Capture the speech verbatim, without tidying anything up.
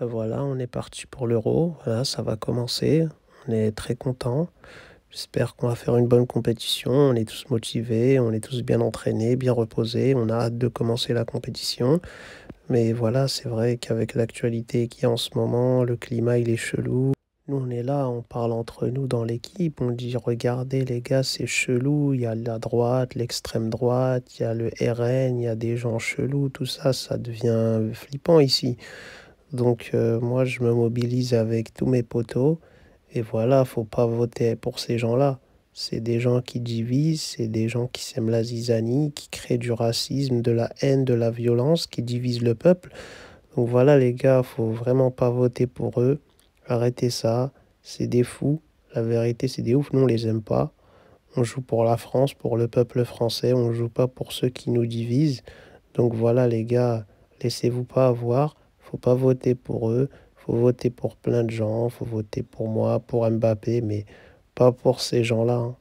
Euh, Voilà, on est parti pour l'Euro. Voilà, ça va commencer. On est très content. J'espère qu'on va faire une bonne compétition. On est tous motivés, on est tous bien entraînés, bien reposés. On a hâte de commencer la compétition. Mais voilà, c'est vrai qu'avec l'actualité qu'il y a en ce moment, le climat il est chelou. Nous, on est là, on parle entre nous dans l'équipe. On dit, regardez les gars, c'est chelou. Il y a la droite, l'extrême droite, il y a le R N, il y a des gens chelous. Tout ça, ça devient flippant ici. Donc euh, moi, je me mobilise avec tous mes potos. Et voilà, faut pas voter pour ces gens-là. C'est des gens qui divisent, c'est des gens qui sèment la zizanie, qui créent du racisme, de la haine, de la violence, qui divisent le peuple. Donc voilà, les gars, faut vraiment pas voter pour eux. Arrêtez ça. C'est des fous. La vérité, c'est des oufs. Nous, on les aime pas. On joue pour la France, pour le peuple français. On joue pas pour ceux qui nous divisent. Donc voilà, les gars, laissez-vous pas avoir. Faut pas voter pour eux. Faut voter pour plein de gens. Faut voter pour moi, pour Mbappé, mais pas pour ces gens-là, hein.